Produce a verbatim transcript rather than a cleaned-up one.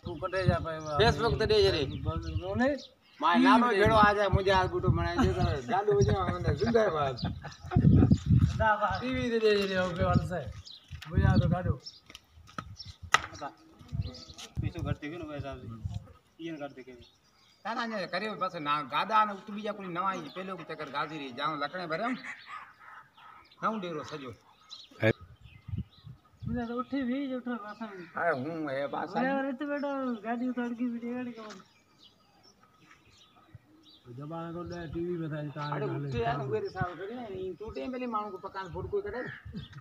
तू कटे जा पे फेसबुक ते दे रे रोने मां नानो भेड़ो आ जाए मुझे आज गुटो बनाए दे तो गाडू हो जाए मैंने जिंदाबाद जिंदाबाद टीवी दे दे रे ओके वाल से बुझा तो गाडू पीछे करते के ना वैसा तीन करते के ना ना ने करे बस ना गादा ने उठ बीजा कोई नवा ही पहले को चक्कर गाजी रे जाऊं लकड़े भरम नाउ डेरो सजो मुझे तो उठी भी जो उठा पासा अरे हूं है पासा अरे इतने बेटा गाड़ी उतार की वीडियो गाड़ी का जमाना तो टीवी में था अरे उठे यार मेरे साथ करे टूटे पहले मानू को पकान फूड कोई करे